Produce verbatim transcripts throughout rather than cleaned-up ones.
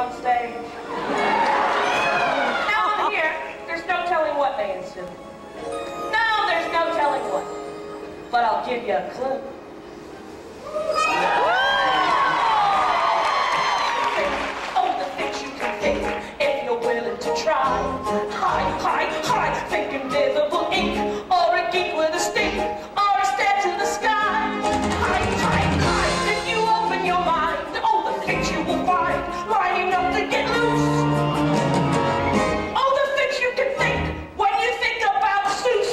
on stage. Now and here, there's no telling what may ensue. No, there's no telling what. But I'll give you a clue. Oh, the things you can think if you're willing to try. High, high, high, think invisible ink, or a geek with a stick, or a stare to the sky. High, high, high, if you open your mind, oh, the things you will find lining up to get loose. Oh, the things you can think when you think about Seuss.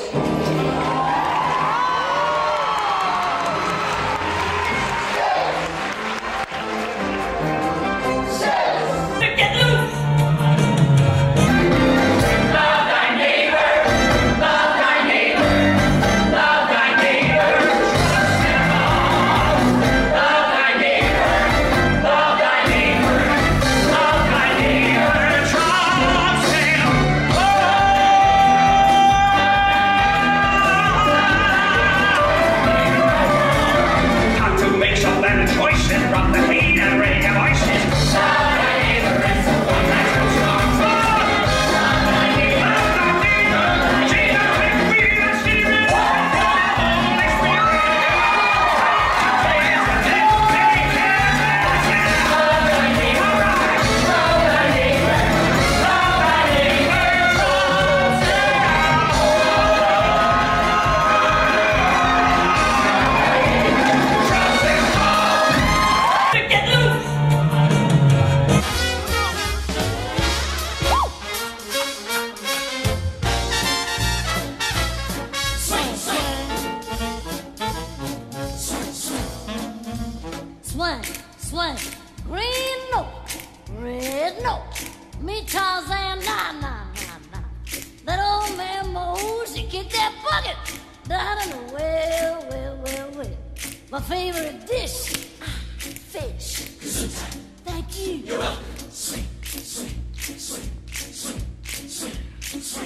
Swing, swing, green note, red note, me Tarzan, nah, nah, nah, nah. That old man Mose, he kicked that bucket down in the well, well, well, well. My favorite dish, ah, fish. Thank you. You're welcome. Swing, swing, swing, swing, swing, swing.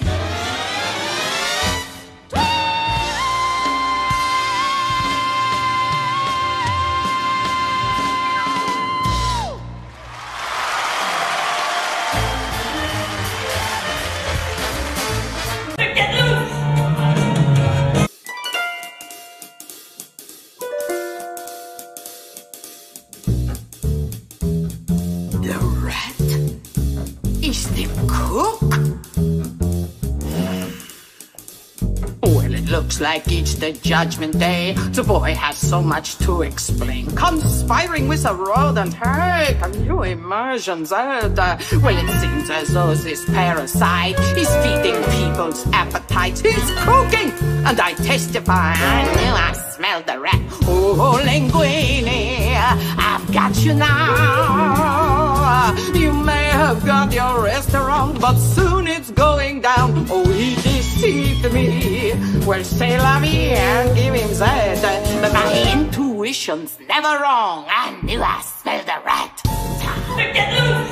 Looks like it's the judgment day. The boy has so much to explain. Conspiring with a rodent. Hey, can you imagine that? Uh, well, it seems as though this parasite is feeding people's appetites. He's cooking, and I testify. I knew I smelled the rat. Oh, Linguini, I've got you now. You may have got your restaurant, but soon it's going down. Oh, he deceived me. Well, say la vie and give him that. But my intuition's never wrong. I knew I smelled a rat. Get loose!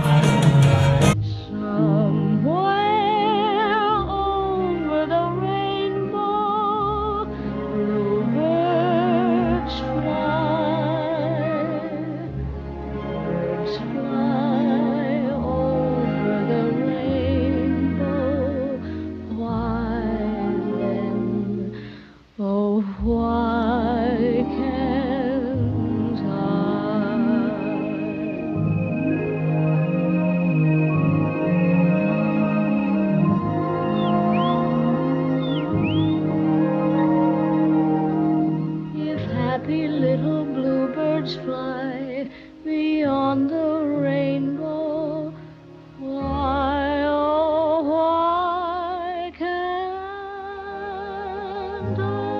Somewhere over the rainbow, bluebirds fly. Birds fly over the rainbow. Why then, oh, why can't I? If happy little bluebirds fly beyond the rainbow, why, oh, why can't I?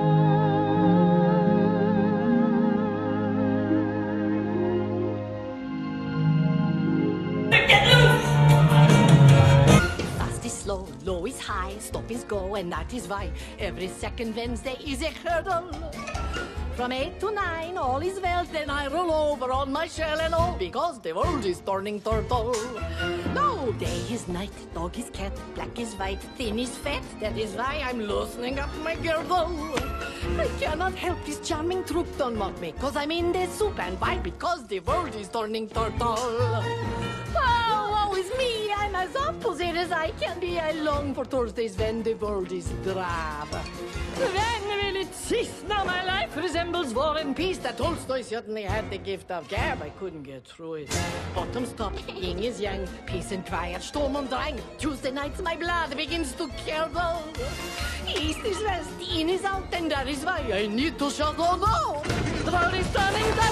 Fast is slow, low is high, stop is go, and that is why every second Wednesday is a hurdle. From eight to nine, all is well, then I roll over on my shell and all, because the world is turning turtle. No, day is night, dog is cat, black is white, thin is fat, that is why I'm loosening up my girdle. I cannot help this charming truth, don't mock me, cause I'm in the soup, and why? Because the world is turning turtle. Ah! know it's me. I'm as opposite as I can be. I long for Thursdays when the world is drab. When will it cease? Now my life resembles War and Peace. That Tolstoy certainly had the gift of gab. I couldn't get through it. Bottoms top, yin is yang, peace and quiet, storm and drang. Tuesday nights my blood begins to curdle. East is west, in is out, and that is why I need to shut all down. The world is turning the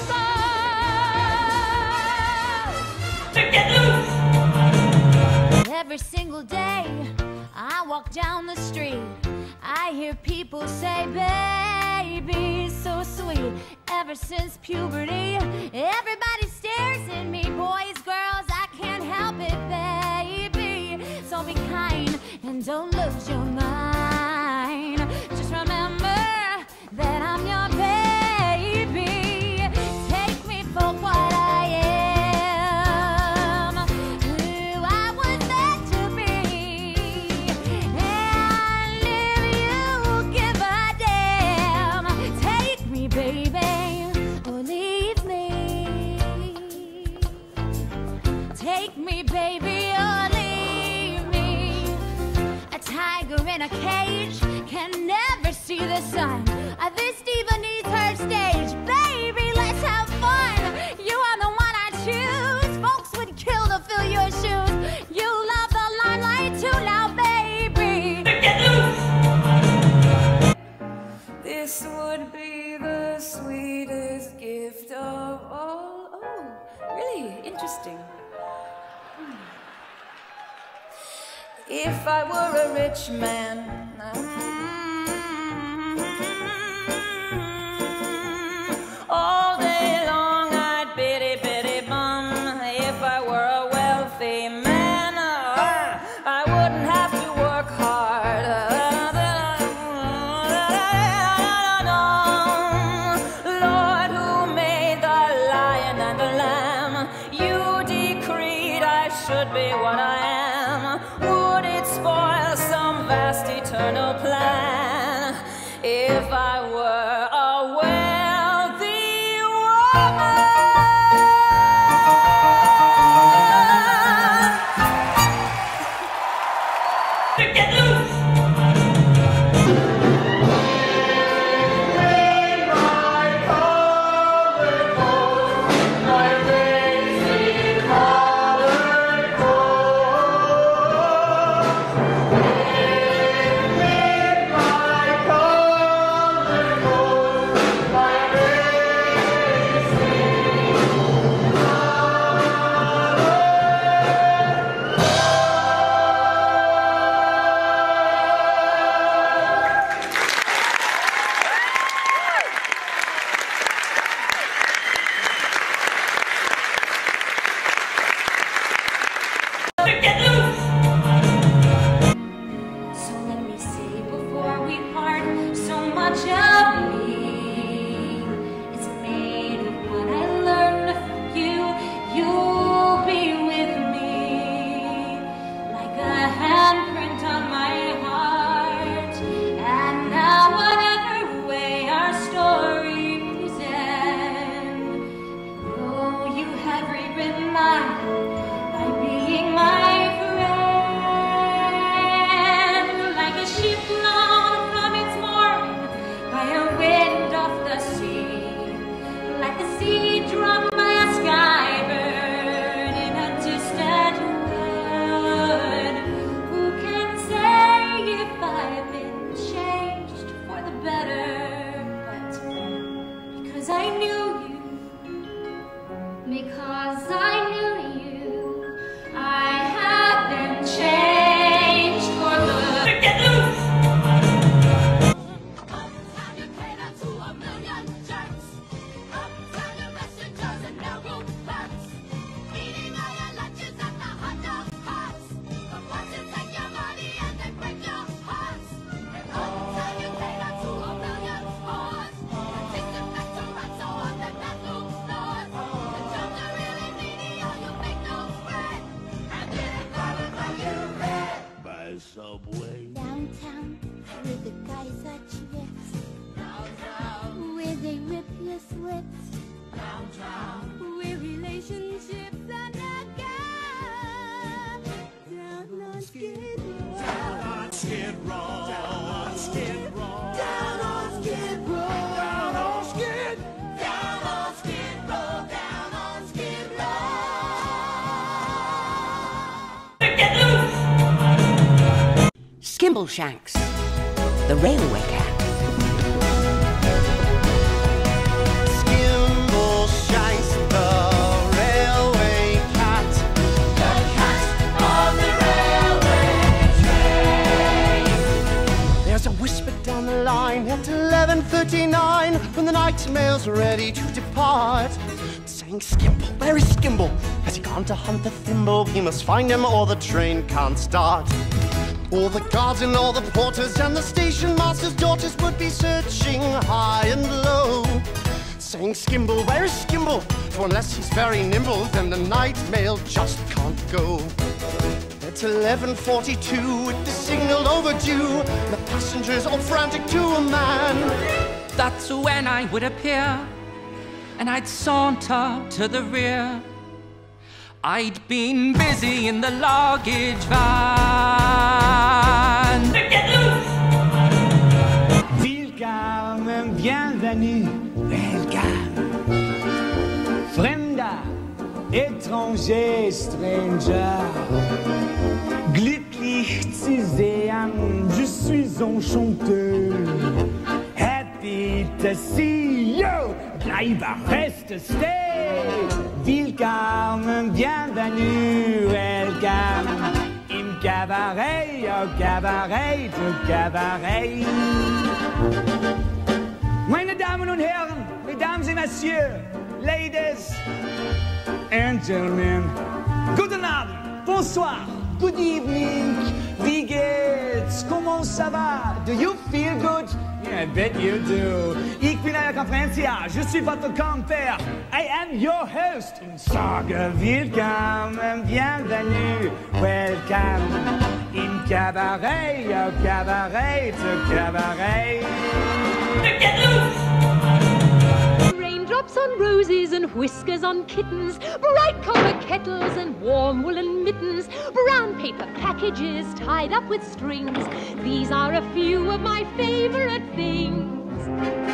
sun. Get loose! Every single day I walk down the street, I hear people say, baby, so sweet. Ever since puberty, everybody stares at me. Boys, girls, I can't help it, baby. So be kind and don't lose your mind. Just remember that I'm your baby. Take me for what I am, who I was meant to be. And if you give a damn, take me, baby, or leave me. Take me, baby, or leave me. A tiger in a cage can never see the sun. Uh, This diva needs her stage. Baby, let's have fun. You are the one I choose. Folks would kill to fill your shoes. You love the limelight too now, baby. Get loose! This would be the sweetest gift of all. Oh, really interesting. Hmm. If I were a rich man, all day long I'd bitty bitty bum. If I were a wealthy man, I wouldn't have to work hard. Lord, who made the lion and the lamb, you decreed I should be what I am. Would it spoil some vast eternal plan if I were a wealthy woman? Get loose! Get loose! So let me say before we part, so much of me is made of what I learned from you. You'll be with me like a handprint on my heart. And now whatever way our stories end, though you have rewritten mine by being my friend, like a ship blown from its mooring by a wind off the sea, like a seed dropped by a skybird in a distant wood. Who can say if I've been changed for the better? But because I knew you, because I knew you, I have been changed for good. Get loose! Subway. Downtown, where the guys are chips, where they rip your sweats, where relationships are not gone. Skid Row. Down on Skid Row. Down on Skid Row. Down on Skid. Down on Skid Row. Down on Skid Row. Get loose! Skimbleshanks, the railway cat. Skimbleshanks, the railway cat. The cat on the railway train. There's a whisper down the line at eleven thirty-nine when the night mail's ready to depart. Saying, Skimble, where is Skimble? Has he gone to hunt the thimble? He must find him or the train can't start. All the guards and all the porters and the station master's daughters would be searching high and low, saying, Skimble, where is Skimble? For unless he's very nimble, then the night mail just can't go. It's eleven forty-two, it is signaled overdue. The passengers all frantic to a man. That's when I would appear, and I'd saunter to the rear. I'd been busy in the luggage van. Get loose! Willkommen, bienvenue, welcome. Fremder, étranger, stranger. Glücklich zu sehen, je suis enchanté. Happy to see you, bleibe fest, stay. Willkommen, bienvenue, welcome. Im Cabaret, au Cabaret, au Cabaret. Meine Damen und Herren, Mesdames et Messieurs, Ladies and Gentlemen, guten Abend, bonsoir, good evening, wie geht's, comment ça va, do you feel good? Yeah, I bet you do. Ich bin euer Konferencier, je suis votre compère. I am your host. Sage willkommen, bienvenue, welcome. Im Cabaret, au Cabaret, au Cabaret. Get loose! Raindrops on roses and whiskers on kittens, bright copper kettles and warm woolen mittens, brown paper packages tied up with strings. These are a few of my favorite things.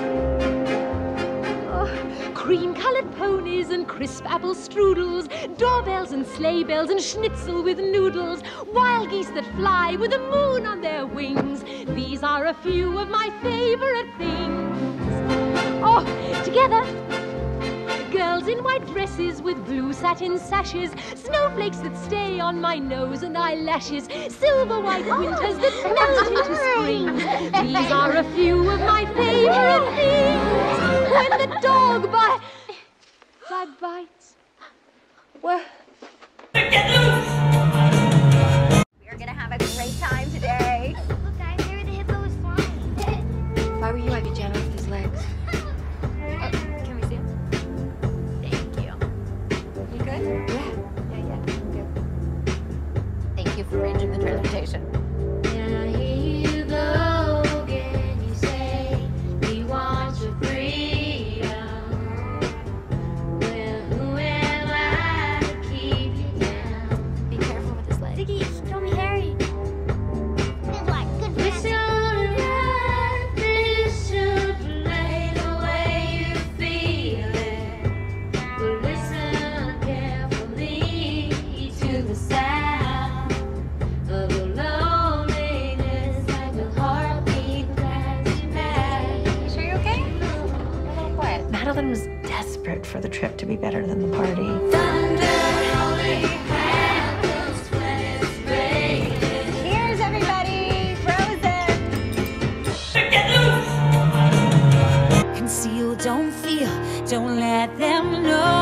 Oh, cream-colored ponies and crisp apple strudels, doorbells and sleigh bells and schnitzel with noodles, wild geese that fly with the moon on their wings. These are a few of my favorite things. Oh, together. Girls in white dresses with blue satin sashes, snowflakes that stay on my nose and eyelashes, silver white winters that melt into spring. These are a few of my favorite things. When the dog bites, I bites. Well, Get loose! We're gonna have a great time today. Look, guys, there the hippo is flying. If I were you, I'd be gentle with his legs. Can we see him? Thank you. You good? Yeah. Yeah, yeah. Good. Thank you for arranging the transportation. Now here you go again, you say we want your freedom. Well, who am I to keep you down? Be careful with his leg. Ziggy, show me Harry. Good luck, good luck. Listen to run, listen to play the way you feel it. But listen carefully to the sound of the loneliness like a heartbeat that's mad. You sure you're okay? A little quiet. Madeline was desperate for the trip to be better than the party. Thunder only happens when it's raining. Cheers, everybody! Frozen! Get loose! Conceal, don't feel, don't let them know.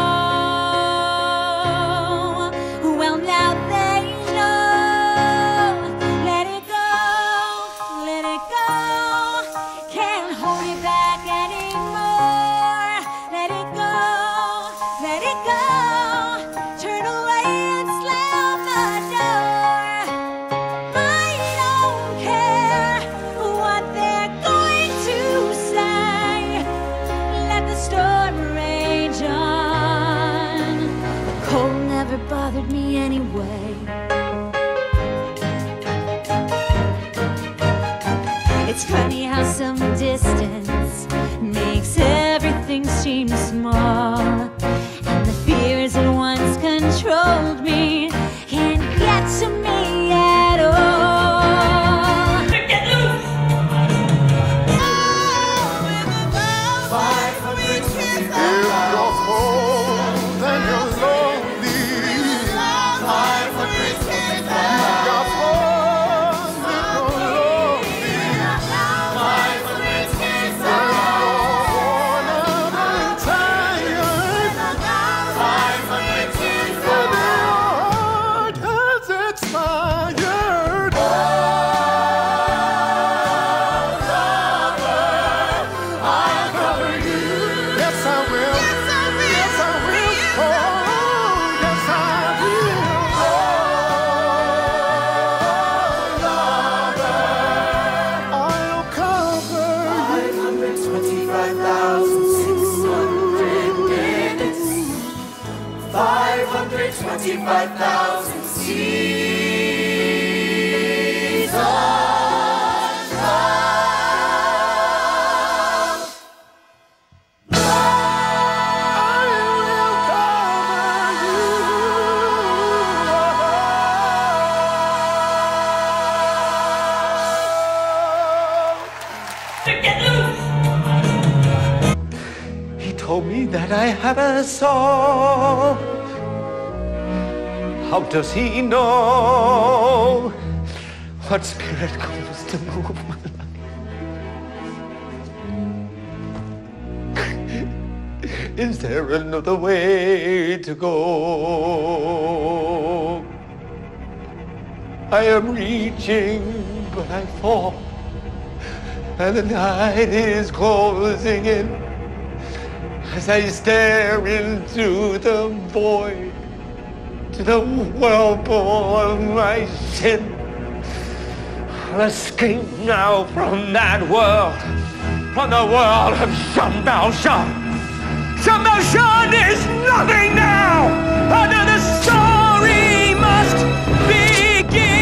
Well, now they know. Let it go, let it go. Can't hold it back anymore. Let it go, let it go. Turn away and slam the door. I don't care what they're going to say. Let the storm rage on. Cold never bothered me anyway. It's funny how some distance makes everything seem small, and the fears that once controlled me can't get to me at all. Get loose! five hundred twenty-five thousand. Then you're lonely. five hundred twenty-five. You're twenty-five thousand seasons of He told me that I had a soul. How does he know what spirit comes to move my life? Is there another way to go? I am reaching, but I fall, and the night is closing in as I stare into the void, to the whirlpool of my sin. I'll escape now from that world, from the world of Jean Valjean. Jean Valjean is nothing now, and the story must begin.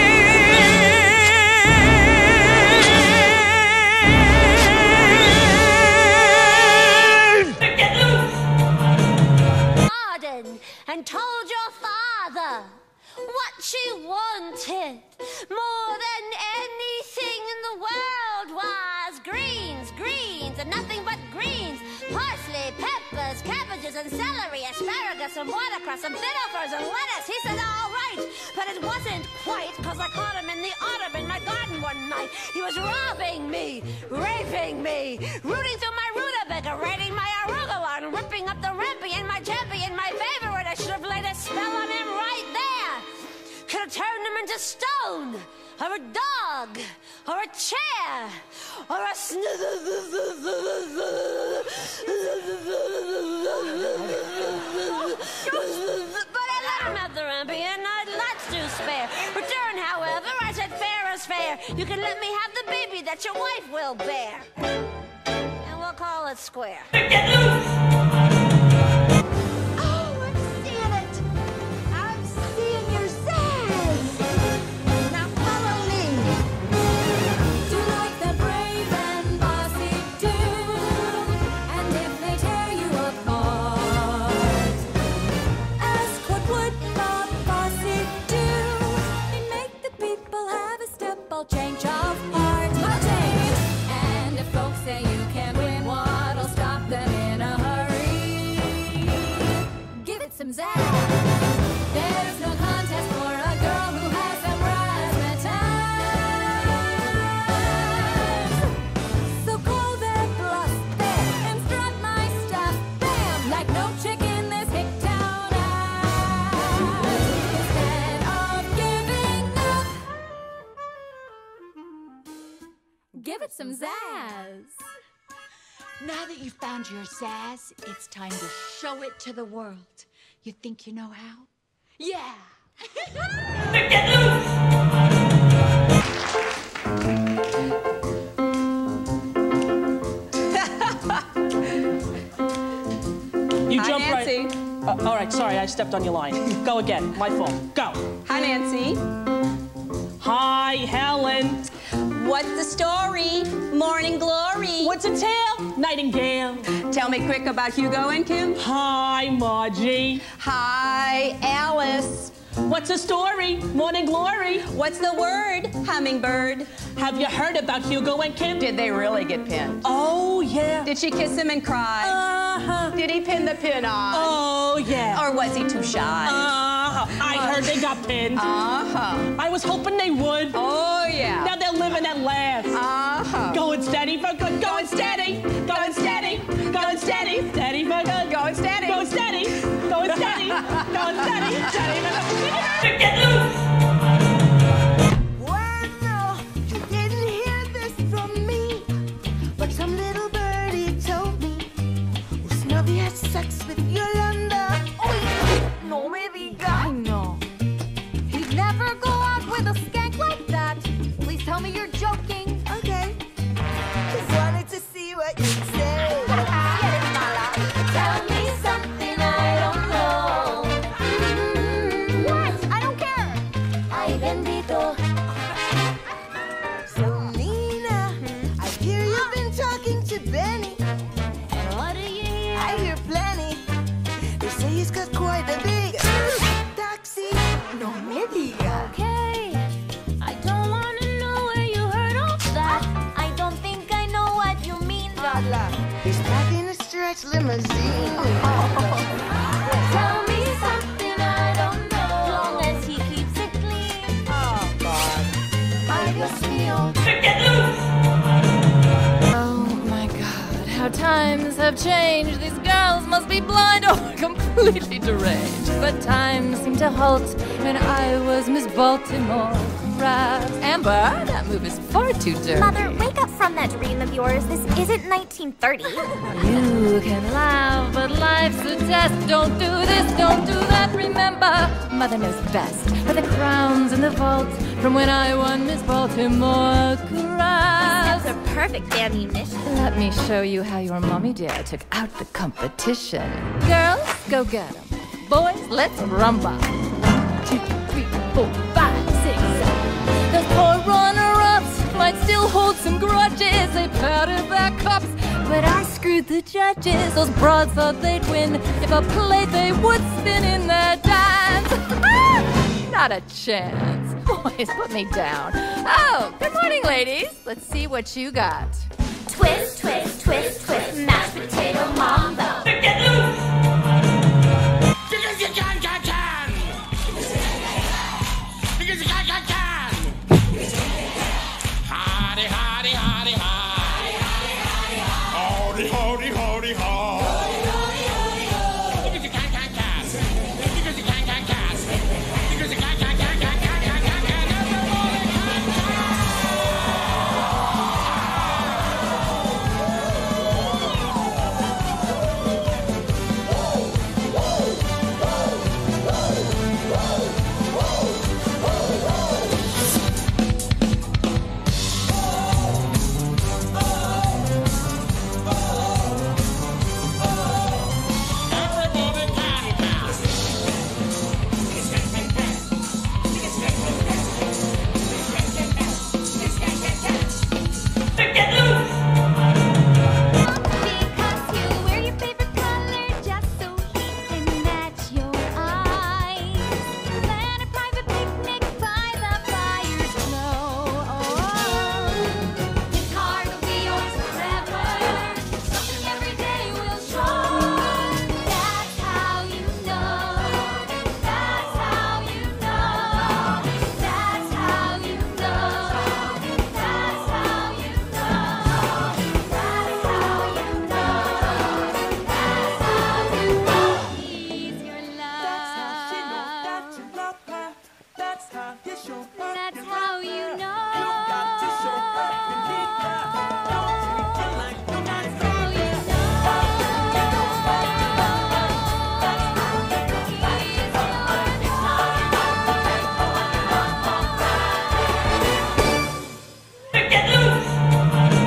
And told your father what she wanted more than anything in the world was greens, greens, and nothing but greens. Parsley, peppers, cabbages, and celery, asparagus, and watercress, and bitterfers, and lettuce. He said, all right, but it wasn't quite, cause I caught him in the autumn in my garden one night. He was robbing me, raping me, rooting through my rutabaga, raiding my arugula, and ripping up the rimpy and my jempy and my favorite. I should have laid a spell on him right there. Could have turned him into stone, or a dog, or a chair, or a sn- But I let him have the rumpy, and I'd lots to spare. Return, however, I said fair is fair. You can let me have the baby that your wife will bear, and we'll call it square. Get loose! Change of heart, a change. And if folks say you can't win, what'll stop them in a hurry? Give it some zazz. There's no contest for a girl who has some razzmatazz. So call their bluff there and strut my stuff, bam, like no chick in this hick town ass. Instead of giving up, give it some zazz. Now that you've found your zazz, it's time to show it to the world. You think you know how? Yeah! Get loose! You Hi, jump Nancy. right. Uh, all right, sorry, I stepped on your line. Go again. My fault. Go. Hi, Nancy. Hi, Helen. What's the story? Morning glory. What's a tale? Nightingale. Tell me quick about Hugo and Kim. Hi, Margie. Hi, Alice. What's the story? Morning glory. What's the word? Hummingbird. Have you heard about Hugo and Kim? Did they really get pinned? Oh, yeah. Did she kiss him and cry? Uh-huh. Did he pin the pin on? Oh, yeah. Or was he too shy? Uh-huh. I heard they got pinned. Uh-huh. I was hoping they would. Oh, yeah. Now they're living at last. Uh-huh. Going steady for good. Going steady. Going steady. Going steady. Steady for good. Going steady. Going steady. Going steady. Going steady. Steady for good. Get loose! Well, no, you didn't hear this from me, but some little birdie told me Snubby had sex with Yolanda. Oh, no, maybe God. I know. He'd never go out with a skank like that. Please tell me you're joking. Okay. Just wanted to see what you'd say. Get it, Mala. Tell me something I don't know. Mm-hmm. What? I don't care. Ay, bendito. So, Nina, I hear you've been talking to Benny. And what do you hear? I hear plenty. They say he's got quite a big taxi. No me diga. Okay. I don't want to know where you heard all that. I don't think I know what you mean, Dala. He's back in a stretch limousine. Tell me something I don't know. Long as he keeps it clean. Oh, God. Ay, Dios mío. Get loose! Oh my God, how times have changed. These girls must be blind or completely deranged. But time seemed to halt when I was Miss Baltimore. Right. Amber, that move is far too dirty. Mother, wake up from that dream of yours. This isn't nineteen thirty. You can laugh, but life's a test. Don't do this, don't do that. Remember, Mother knows best. For the crowns in the vault from when I won Miss Baltimore Cross. That's a perfect ammunition. Let me show you how your mommy dear took out the competition. Girls, go get 'em. Boys, let's rumba. One, two, three, four, five, six, seven. Those poor runner-ups might still hold some grudges. They patted their cups, but I screwed the judges. Those broads thought they'd win if I played, they would spin in their dance. Not a chance. Boys, put me down. Oh, good morning, ladies. Let's see what you got. Twist, twist, twist, twist. Mashed potato mambo. Get loose! Because you can, can, can! Because you can, can, can! Hardy, hardy, hardy, hardy! Hardy, hardy, hardy, hardy! Because you can, can, can! Because you can, can, can! Because you can, can, can, can, can, can, can, can! Everybody can,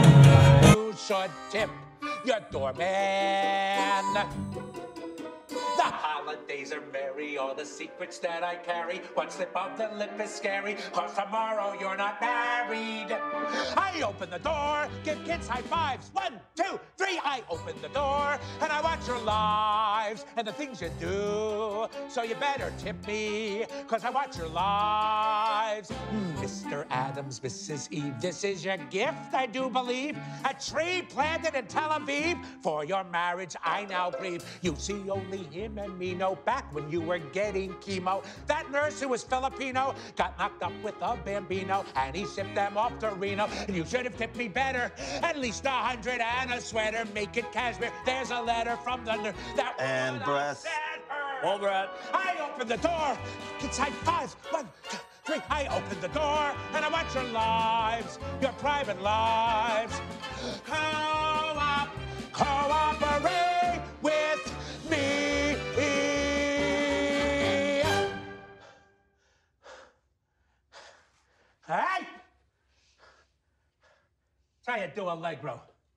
Tip your doorman. The holidays are merry, all the secrets that I carry. One slip of the lip is scary, cause tomorrow you're not married. I open the door, give kids high fives. One, two, three. I open the door, and I watch your lives and the things you do. So you better tip me, cause I watch your lives. Mister Adams, Missus Eve, this is your gift, I do believe. A tree planted in Tel Aviv. For your marriage, I now grieve. You see, only him and me know back when you were getting chemo. That nurse who was Filipino got knocked up with a Bambino, and he shipped them off to Reno. And you should have tipped me better, at least a hundred and a sweater. Make it cashmere. There's a letter from the nurse. That And breath. All right. I open the door. Kids high fives. One, two, three. I open the door, and I watch your lives, your private lives. Co-op, cooperate with me. All right? Try to do Allegro.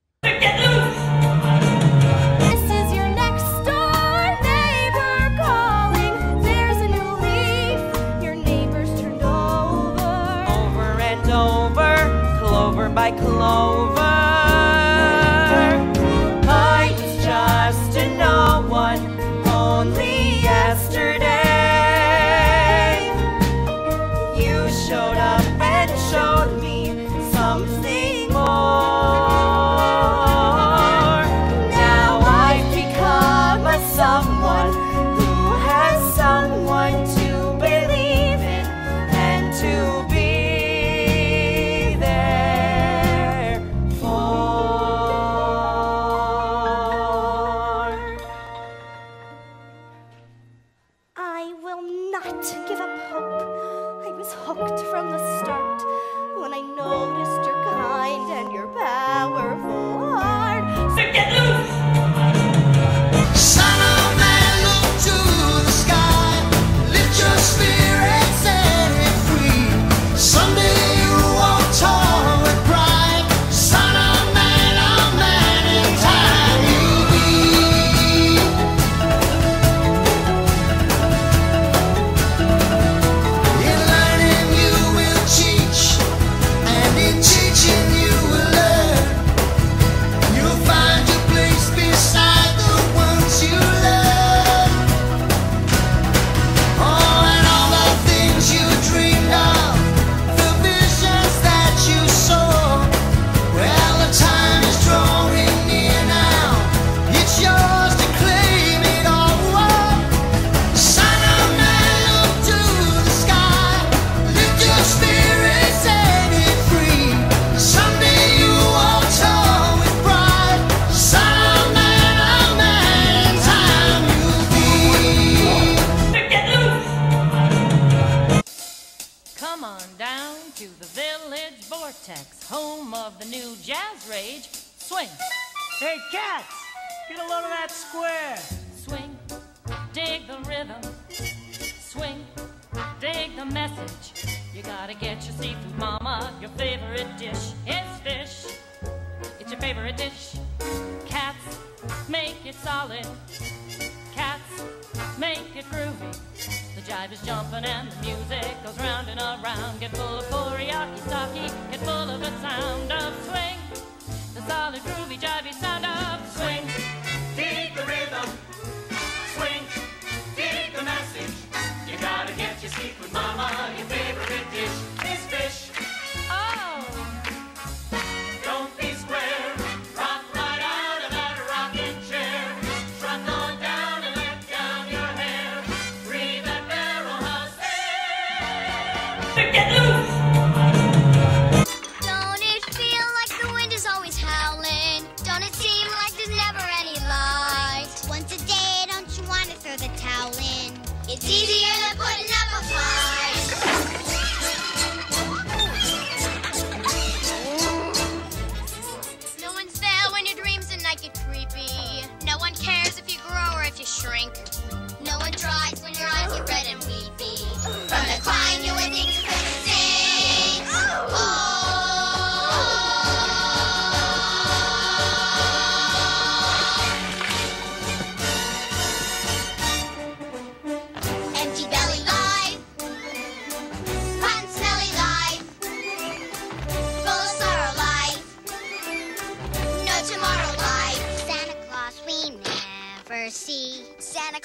This is your next door neighbor calling. There's a new leaf. Your neighbor's turned over. Over and over, clover by clover. I was just a no one only yesterday. You showed up and showed me something more. Now I've become a someone who has someone to believe in and to be there for. I will not give up hope. I was hooked from the start when I noticed you're kind and you're powerful heart. So get loose! Son of man, look to the sky. Lift your spirits, set it free. Someday you walk tall with pride. Son of man, a man in time you'll be. In learning you will teach, and in teaching you will learn. You'll find your place beside the ones you love. Oh, and all the things you dreamed of, the visions that you saw. Well, the time is drawing near now. It's yours to claim it all up. Son of man, look to the sky. Lift your spirit, set it free. Someday you walk tall with pride. Son of man, a man in time you'll be. Come on down to the Village Vortex, home of the new jazz rage. Swing. Hey, cats! Get a load of that square. Swing, dig the rhythm. Swing, dig the message. You gotta get your seafood, mama. Your favorite dish is fish. It's your favorite dish. Cats, make it solid. Cats, make it groovy. The jive is jumping and the music goes round and around. Get full of teriyaki sake. Get full of the sound of swing. The solid, groovy, jivey sound of swing. Dig the rhythm, swing, dig the message. You gotta get your seafood, mama. Your favorite dish is fish. Oh! Don't be square, rock right out of that rocking chair. Strut on down and let down your hair. Breathe that barrel house air. Get loose! Don't it feel like the wind is always howling? Don't it seem like there's never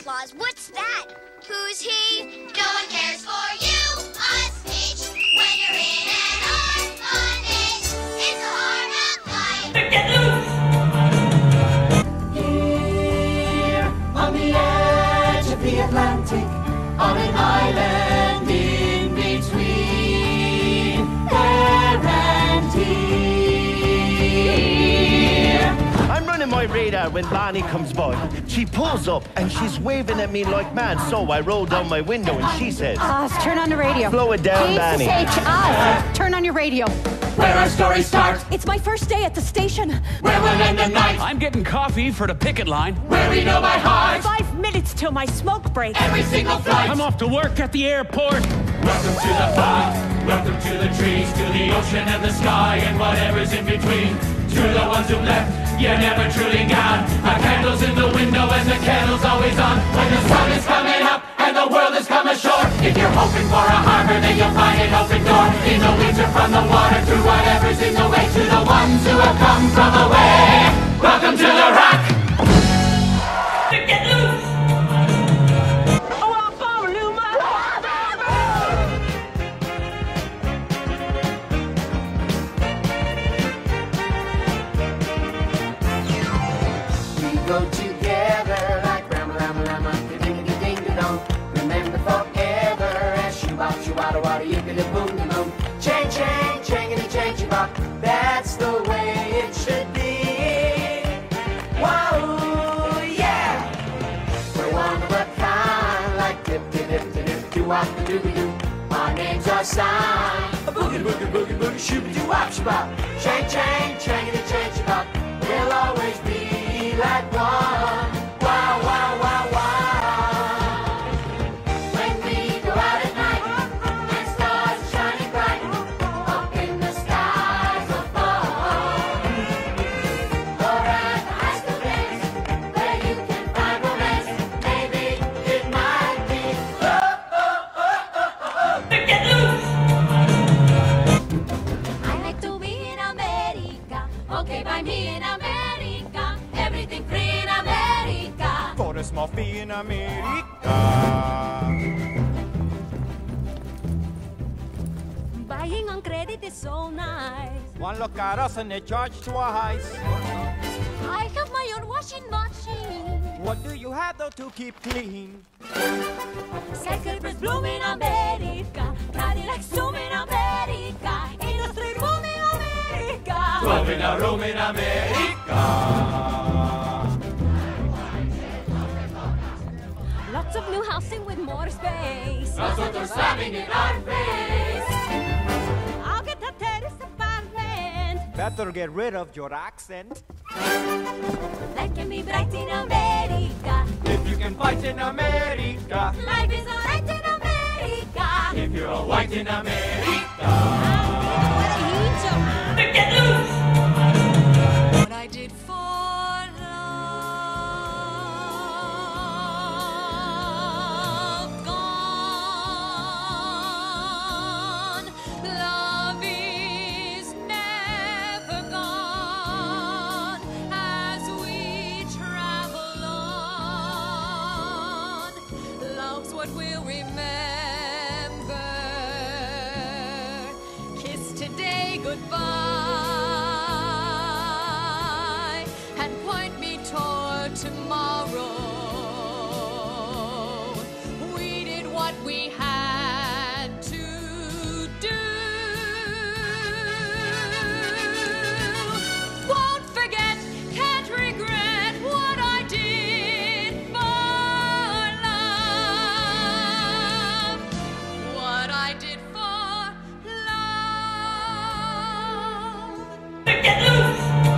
Claus. What's that? Who's he? No one cares for you, us each. When you're in an orphanage, it's a hard knock life. Get loose! Here on the edge of the Atlantic, on an island in between there and here. I'm running my radar when Bonnie comes by. She pulls up and she's waving at me like mad, so I roll down my window and she says, Oz, turn on the radio. Slow it down, Bonnie. H Oz, turn on your radio. Where our story starts, It's my first day at the station. where we'll end the night, I'm getting coffee for the picket line. where we know by heart Five minutes till my smoke break. every single flight. I'm off to work at the airport. Welcome to the park, welcome to the trees, to the ocean and the sky and whatever's in between. To the ones who left, you're never truly gone. Our candles in the window and the kettle's always on. When the sun is coming up and the world has come ashore, if you're hoping for a harbor, then you'll find an open door. In the winter from the water, through whatever's in the way, to the ones who have come from away. Welcome to the rock. Get loose! Go together like ram ram ram ding ding ding dong. Remember forever as shoo bop shoo wada wada yippity boom de boom. Chang chang changity chang chang bop. That's the way it should be. Wow, yeah. We're one of a kind, like dip dip dip dip dip doo wop the dooby doo. Our names are signed. A boogie boogie boogie boogie shooby doo wop shoo bop. Chang chang changity chang chang bop. We'll always be like one. Wow, wow, wow, wow. When we go out at night and stars are shining bright up in the skies above, or at the high school days where you can find romance, maybe it might be. Oh, oh, oh, oh, oh, oh. Get loose! I like to be in America. Okay, by me in America. Everything free in America. For a small fee in America. Buying on credit is so nice. One look at us and they charge twice. I have my own washing machine. What do you have though to keep clean? Skyscrapers bloom in America. Cadillacs zoom in America. Industry boom in America. Twelve in a room in America. Lots of new housing with more space. That's what they're slamming in our face. I'll get a terrace apartment. Better get rid of your accent. Life can be bright in America. If you can fight in America. Life is alright in America. If you're a white in America. Get loose! What I did for love gone. Love is never gone as we travel on. Love's what we'll remember. Kiss today goodbye. Tomorrow, we did what we had to do. Won't forget, can't regret what I did for love. What I did for love. Get loose!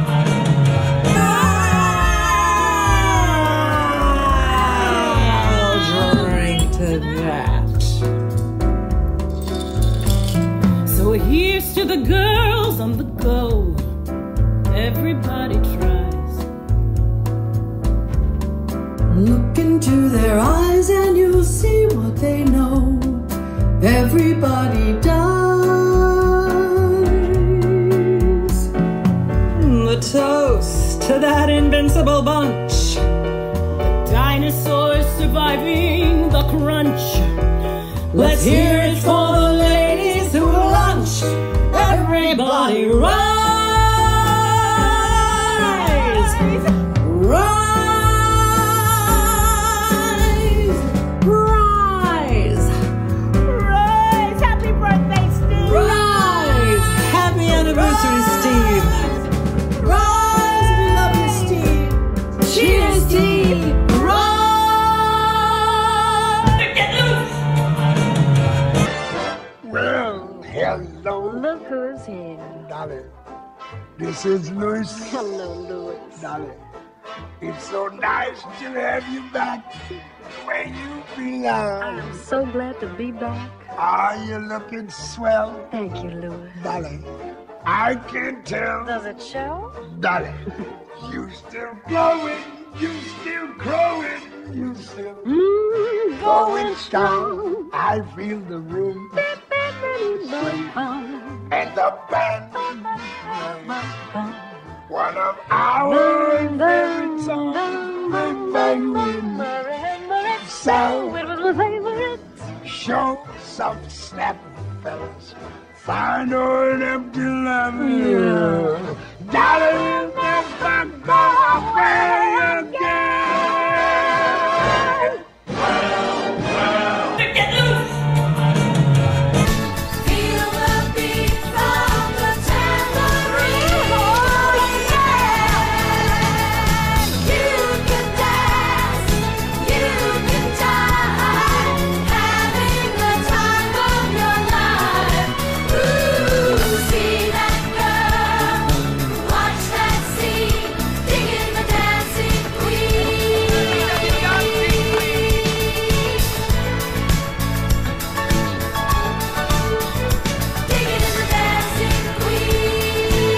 So here's to the girls on the go. Everybody tries. Look into their eyes and you'll see what they know. Everybody dies. The toast to that invincible bunch. The dynasty source surviving the crunch. Let's hear it for the ladies who lunch. Everybody rise! Rise! Rise! Rise! Happy birthday, Steve! Rise! Happy anniversary, Steve! Rise! We love you, Steve! Cheers, Steve! Well, hello. Look who's here. Dolly. This is Louis. Hello, Louis. Dolly. It's so nice to have you back where you belong. I'm so glad to be back. Are you looking swell? Thank you, Louis. Dolly, I can tell. Does it show? Dolly, you still glowing, you still growing, you still Mm, going strong. I feel the room sway and the band. One of our favorite songs, favorite sound. Show some snap, fellas. Find old empty love. Darling, never go away again. Feel the beat from the tambourine. Oh, yeah. You can dance, you can die, having the time of your life. Ooh, see that girl, watch that scene, digging the dancing queen. Digging in the dancing queen.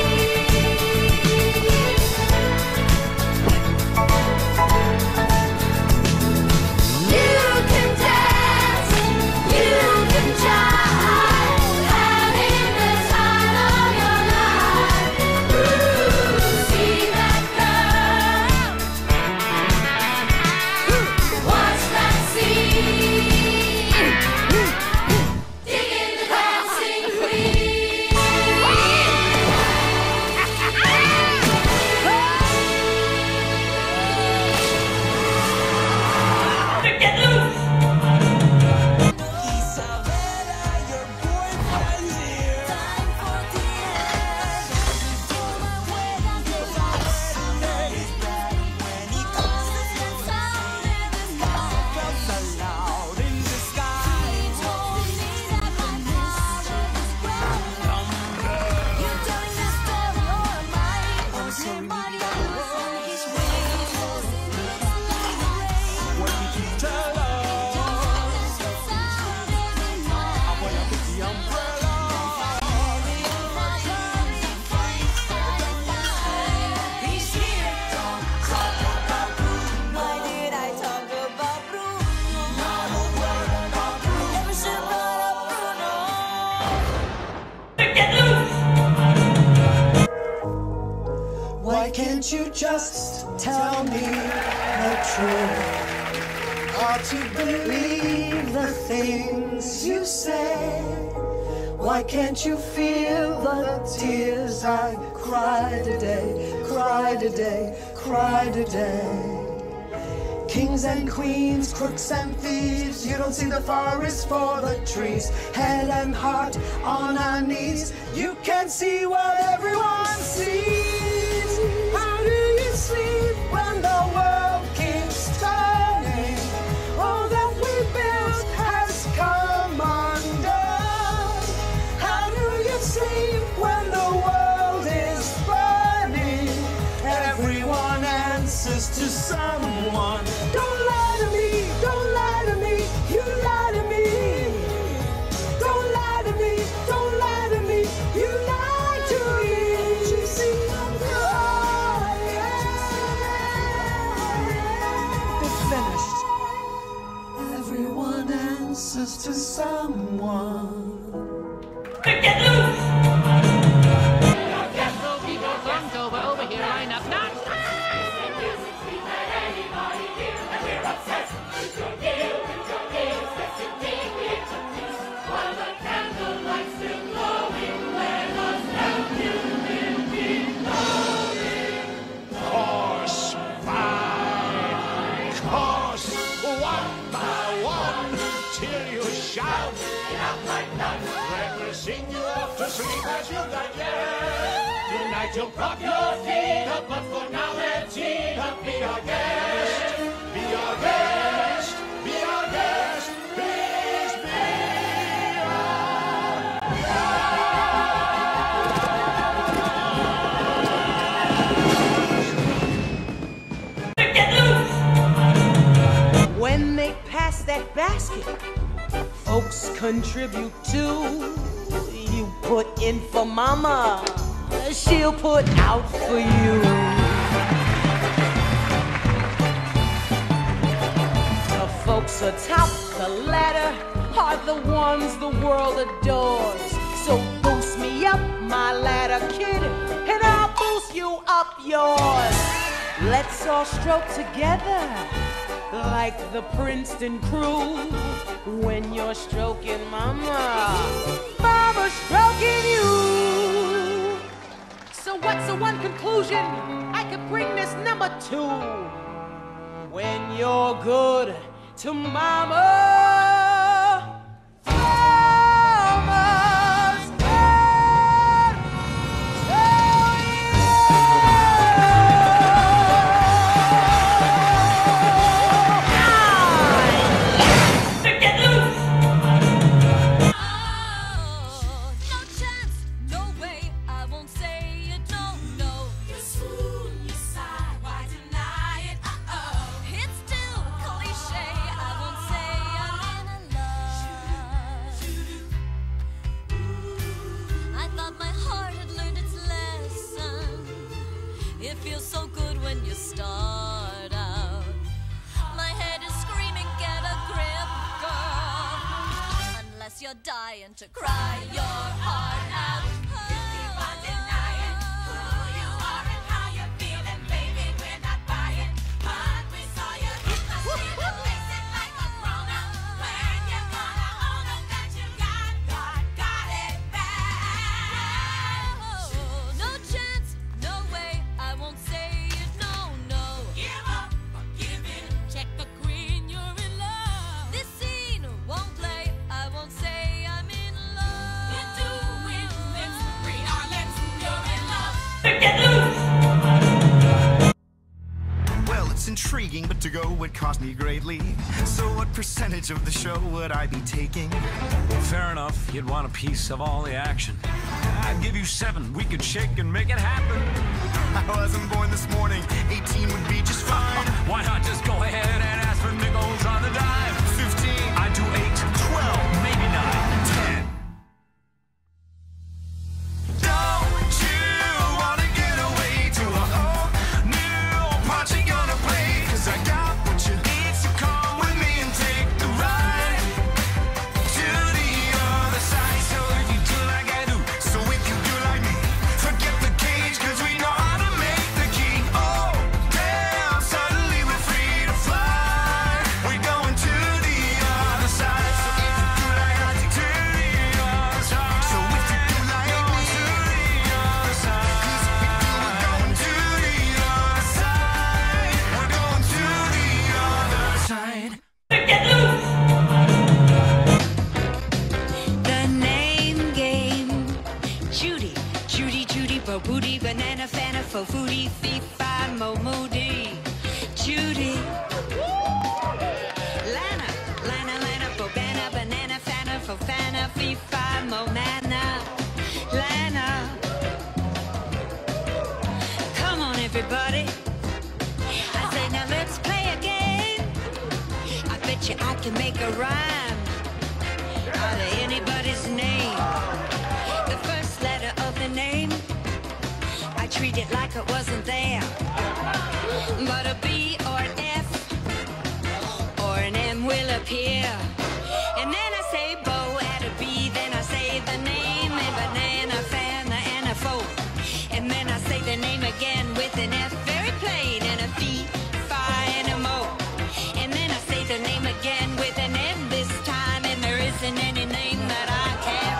You can dance, you can jive, having the time of your life. Ooh, see that girl, watch that scene, digging the dancing queen. Why did I talk about Bruno? Not a word about Bruno. Never should brought up Bruno. Why can't you just tell me the truth? Or to believe the things you say? Why can't you feel the tears I cry today, cry today, cry today? Kings and queens, crooks and thieves, you don't see the forest for the trees. Head and heart on our knees, you can see what everyone sees. How do you sleep when the world keeps turning? All that we built has come undone. How do you sleep when the world is burning? Everyone answers to someone. Don't lie to me, don't lie to me, you lie to me. Don't lie to me, don't lie to me, you lie to me. You see, I'm It's finished. Everyone answers to someone. Over here, line up, not Down and out like none. Let me sing you off to sleep as you lie there. Tonight you'll prop your feet up, but for now let's eat up. Be our guest, be our guest, be our guest. Please be our guest. When they pass that basket, folks contribute too. You put in for mama, she'll put out for you. The folks atop the ladder are the ones the world adores. So boost me up my ladder, kid, and I'll boost you up yours. Let's all stroke together like the Princeton crew. When you're stroking mama, mama's stroking you. So what's the one conclusion I could bring this number to? When you're good to mama, mama's good to It feels so good when you start out. My head is screaming, get a grip, girl. Unless you're dying to cry your heart out. Keep on denying who you are and how you're feeling, baby. We're not buying, but we saw you in the street and facing like a grown-up. When you're gonna own up that you got, got, got it back. Oh, no chance, no way. I won't say it, no, no. Give up or give in. Check the green, you're in love. This scene won't play. I won't say I'm in love. You're doing this. Read our lips, you're in love. Get loose! Well, it's intriguing, but to go would cost me greatly. So what percentage of the show would I be taking? Fair enough. You'd want a piece of all the action. I'd give you seven. We could shake and make it happen. I wasn't born this morning. eighteen would be just fine. Why not just go ahead and ask for nickels on the dime? fifteen. I'd do eight, twelve, maybe nine, ten. Don't you wanna get away to a whole new party gonna play? 'Cause I got what you need, so come with me and take the ride to the other side. So if you do like I do, so if you do like me, forget the cage, 'cause we know how to make the key. Oh, damn, suddenly we're free to fly. We're going to the other side. So if you do like I do, to the other side. So if you do like me, to the other side. 'Cause if we do, we're going to the other side. We're going to the other side. Get loose! The name game. Judy, Judy, Judy, bo booty, banana, fana, fo foodie, fee, fi, mo, moody. Judy. Lana, Lana, Lana, bo bana, banana, fana, fo fana, fee, fi, mo, nana. Lana. Come on, everybody. I say, now let's play a game. I bet you I can make a rhyme out of anybody's name. The first letter of the name, I treat it like it wasn't there. But a B or an F or an M will appear. And then I say bo at a B, then I say the name, and banana, fan, and a fo. And then I say the name again with an F, very plain, and a fee, fi, and a mo. And then I say the name again with an M this time, and there isn't any name that I can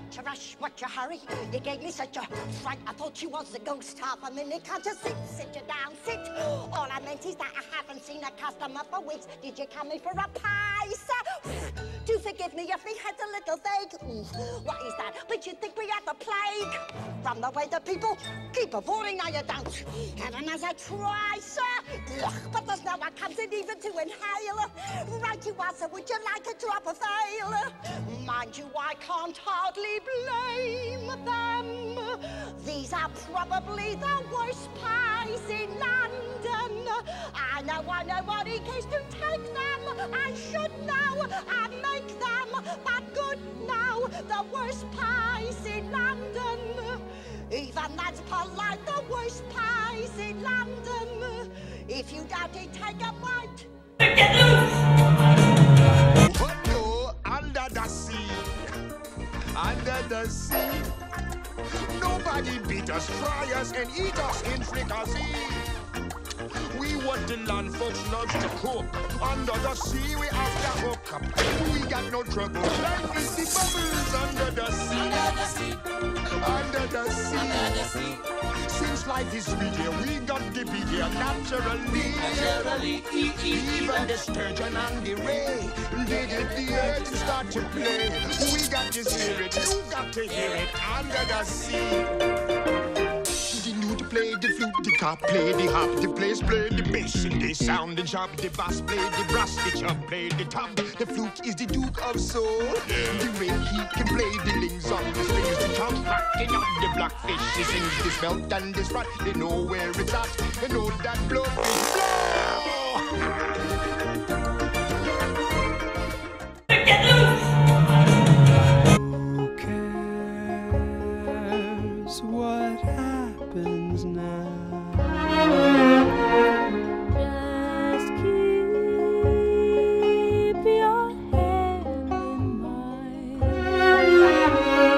what you rush, what you hurry? You gave me such a fright, I thought you was a ghost half a minute. Can't you sit, sit you down, sit? All I meant is that I haven't seen a customer for weeks. Did you come in for a pie, sir? Do forgive me if me head's a little vague. Mm, what is that? But you think we had the plague? From the way the people keep avoiding, now you don't. Heaven as I try, sir. Ugh, but there's no one comes in even to inhale. Right you are, sir, would you like a drop of ale? Mind you, I can't hardly blame them. These are probably the worst pies in London. I know, I know what it is to take them. I should know and make them, but good now, the worst pies in London. Even that's polite, the worst pies in London. If you doubt it, take a bite. Get loose! Oh no, under the sea, under the sea. Nobody beat us, fry us, and eat us in fricassee. We what the land folks love to cook. Under the sea, we have to hook up. We got no trouble. Life is the bubbles under the sea. Under the sea. Under the sea. Under the sea. Since life is sweet here, we got the beat here naturally. Naturally. Even the sturgeon and the ray, they get the earth and start to play. We got to hear it, you got to hear it under the sea. The lute play the flute, the cop play the hop, the bass play the bass, and they sound and sharp. The bass play the brass, the chub play the top. The flute is the Duke of Soul. The way he can play the lings on the strings, the chop rocking on the blackfish. He sings this melt and this rot. They know where it's at. They know that blow is blow. Get loose! What happens now? Just keep your hand in mine. Your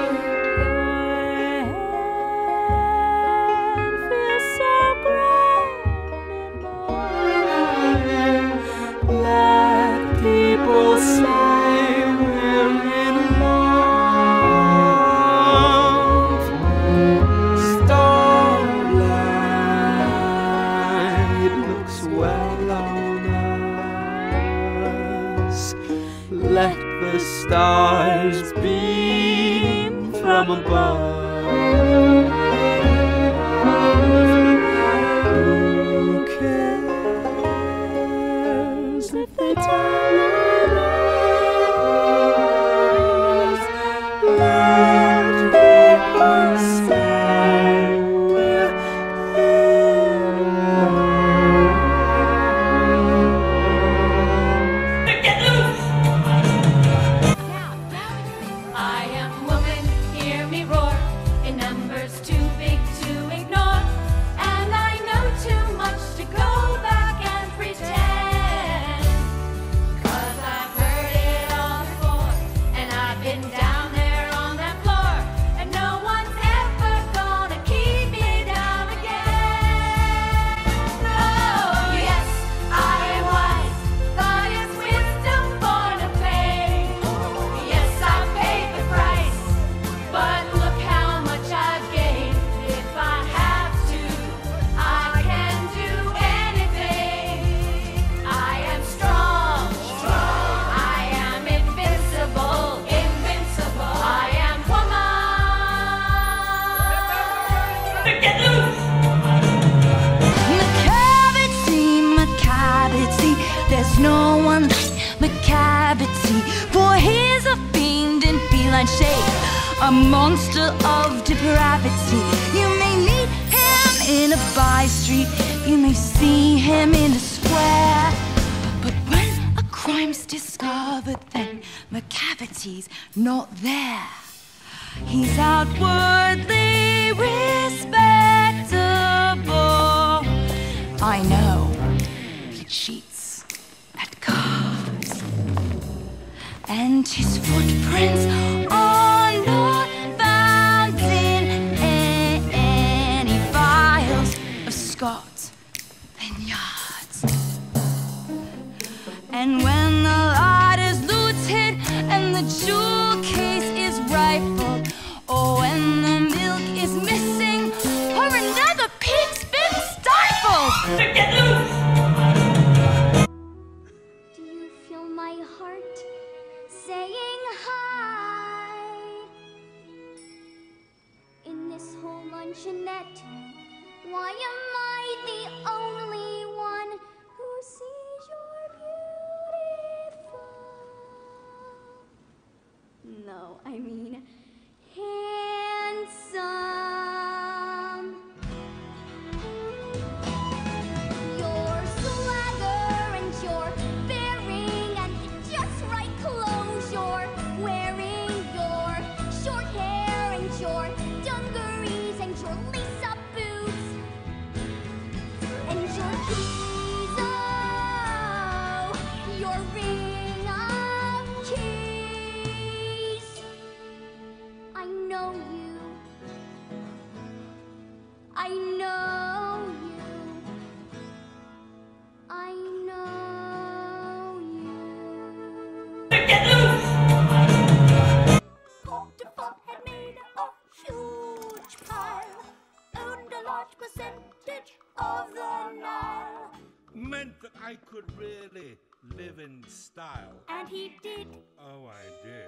hand feels so grand in mine. Let people say we're in love. Let the stars beam from above. Who cares if they tell lies? Let people say we're in love. Get loose! I am woman, hear me roar, in numbers too big to ignore, and I know too much to go back and pretend, 'cause I've heard it all before, and I've been down there on that floor, and no one's ever gonna keep me down again. Oh yes, I am wise, but it's wisdom born of pain. Yes, I paid the price, but look how much I've gained. If I have to, I can do anything. I am strong, strong. I am invincible, invincible. I am woman. Get loose! Macavity, Macavity, there's no one like Macavity, for he's a fiend in feline shape, a monster of depravity. You may meet him in a by street, you may see him in the square, but when a crime's discovered, then Macavity's not there. He's outwardly respectable. I know he cheats at cards, and his footprints are not found in any files of Scott and Yards. And when the light is looted and the jewel case is rifled, I mean, handsome. Your swagger and your bearing and just right clothes you're wearing, your short hair and your dungarees and your lace-up boots and your keys, oh, your ring of keys. I know you. I know you. I know you. Potiphar had made a huge pile, owned a large percentage of the Nile, Meant that I could really live in style. and he did. Oh, I did.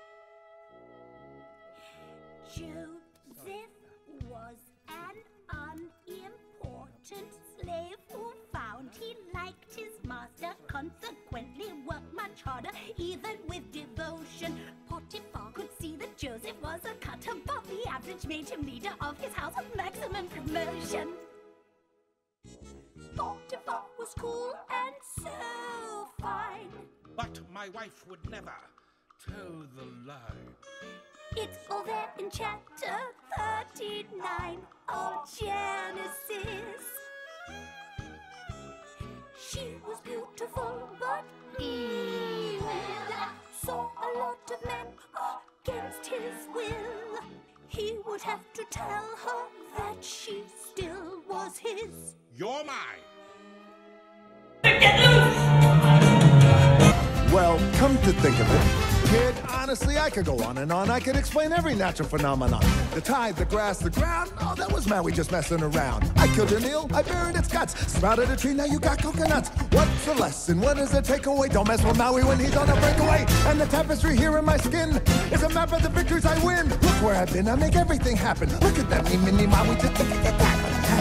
Joseph was an unimportant slave who found he liked his master, consequently worked much harder, even with devotion. Potiphar could see that Joseph was a cut above the average, made him leader of his house with maximum promotion. Potiphar was cool and so fine. But my wife would never toe the line. It's all there in chapter thirty-nine of Genesis. She was beautiful but evil, saw a lot of men against his will. He would have to tell her that she still was his. You're mine. Well, come to think of it, kid, honestly, I could go on and on. I could explain every natural phenomenon. The tide, the grass, the ground. Oh, that was Maui just messing around. I killed an eel, I buried its guts. Sprouted a tree, now you got coconuts. What's the lesson? What is the takeaway? Don't mess with Maui when he's on a breakaway. And the tapestry here in my skin is a map of the victories I win. Look where I've been, I make everything happen. Look at that, me, mini Maui, just look at that.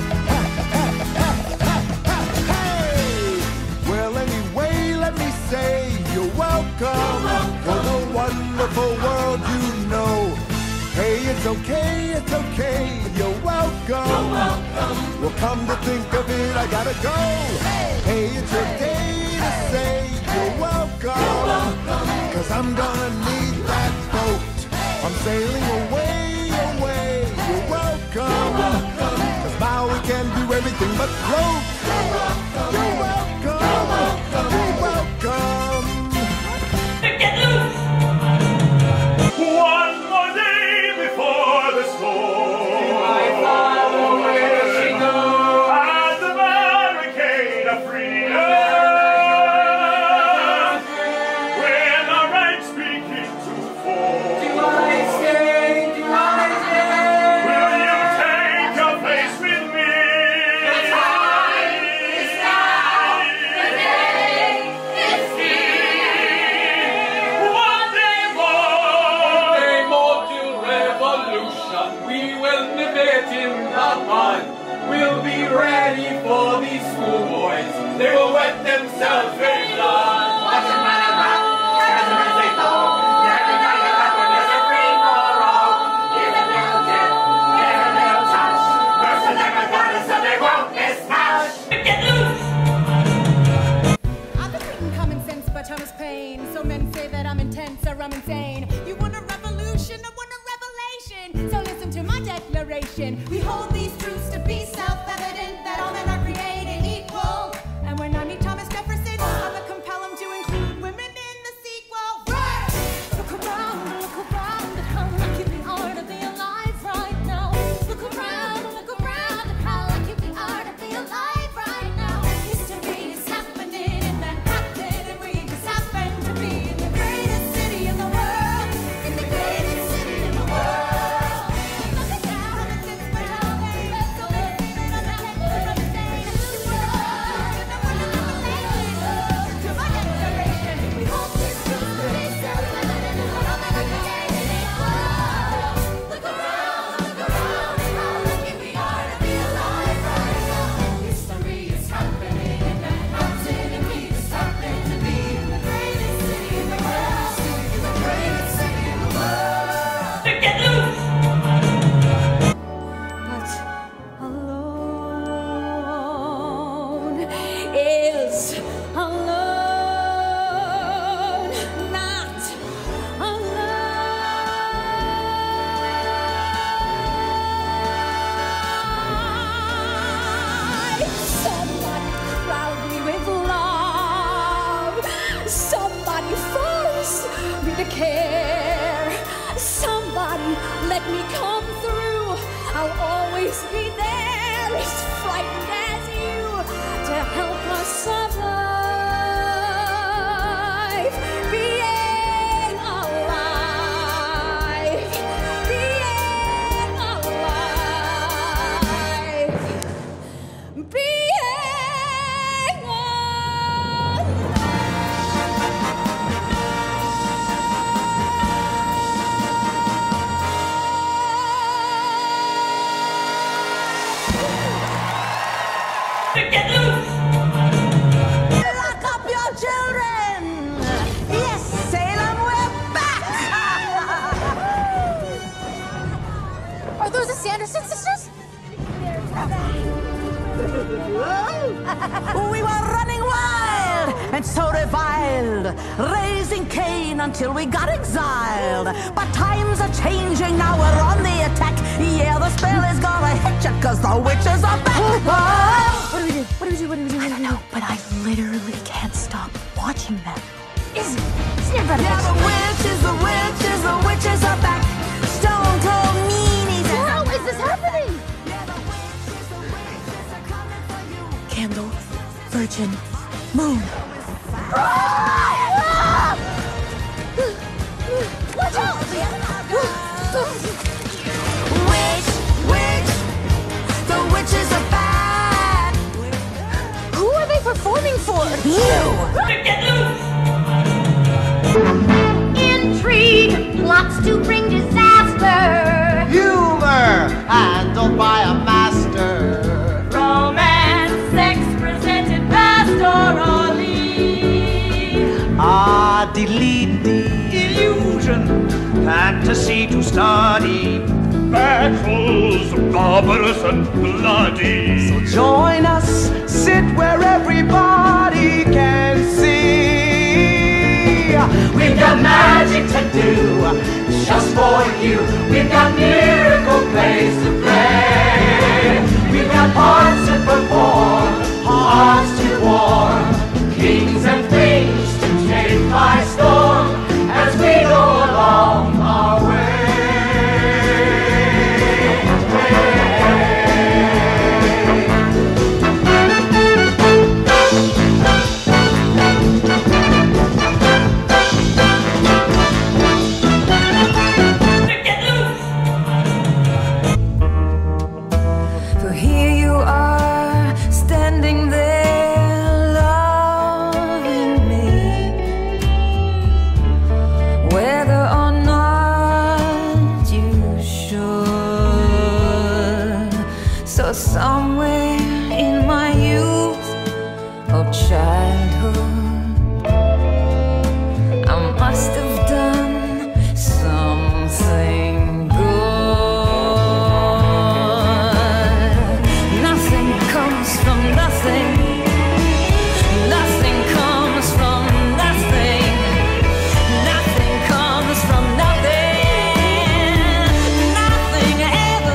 Well, anyway, let me say you're welcome for the wonderful world you know. Hey, it's okay, it's okay, you're welcome. You're welcome. Well, come to think of it, I gotta go. Hey, it's your day to say you're welcome. You're welcome. Cause I'm gonna need that boat. I'm sailing away, away, you're welcome. You're welcome. Cause Maui can do everything but float. You're welcome. You're welcome. You're welcome. You're welcome. One more day before the storm. I follow where she goes. At the barricade of freedom, when our rights begin to fall. Do I stay? Do I stay? Will you take your place with me? The time is now. The day is here. One day more. One day more till revolution. We will nip it in the bud. We'll be ready for these schoolboys. They will wet themselves with blood. Watch them run about. Catch them as they fall. Everybody got one. There's a free for all. Give a little tip. Give a little touch. Nurses never got it, so they won't miss much. Get loose! I've been reading Common Sense by Thomas Paine. So men say that I'm intense or I'm insane. You want a revolution, I want a revelation. So listen to my declaration. We hold these truths to be self-evident, that all men are created equal. And when I meet Thomas Jefferson, I will compel him to include women in the sequel. Right! Look around, look around at how lucky we are to be alive right now. Look around, look around at how lucky we are to be alive right now. History is happening in Manhattan, and we just happen to be in the greatest city in the world. In the greatest city in the world. Look at how the things we're having. to care. Somebody let me come through. I'll always be there, as frightened as you, to help us survive. Being alive. Being alive. Being Get loose! Lock up your children! Yes, Salem, we're back! Are those the Sanderson sisters? We were running wild and so reviled, raising Cain until we got exiled. But times are changing, now we're on the attack. Yeah, the spell is gonna hit ya, cause the witches are back. What do we do? What do we do? What do we do? I don't know, but I literally can't stop watching them. Is it's never Yeah, the witches, the witches, the witches are back. Stone cold meanies. How is this happening? Candle, Virgin, Moon. Watch out! Witch, witch, the witches are back. Who are they performing for? You. Get loose! Intrigue, plots to bring disaster. Humor handled by a master. Romance, sex presented pastorally. Ah, delete the illusion, fantasy to study. Battles barbarous and bloody. So join us, sit where everybody can see. We've got magic to do, just for you. We've got miracle plays to play. We've got parts to perform, hearts to warm, kings and queens to take by storm as we go along our way. For here you are, standing there, loving me. Whether or not you should. So somewhere in my youth or childhood, I must have done something good. Nothing comes from nothing. Nothing comes from nothing. Nothing comes from nothing. Nothing ever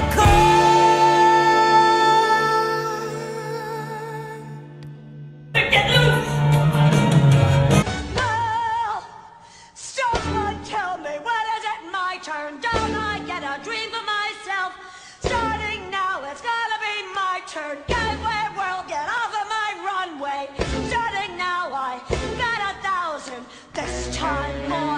Get loose! Someone tell me, when is it my turn? Don't I get a dream for myself? Starting now, it's gotta be my turn. Gateway world, get off of my runway. Starting now, I got a thousand. This time, more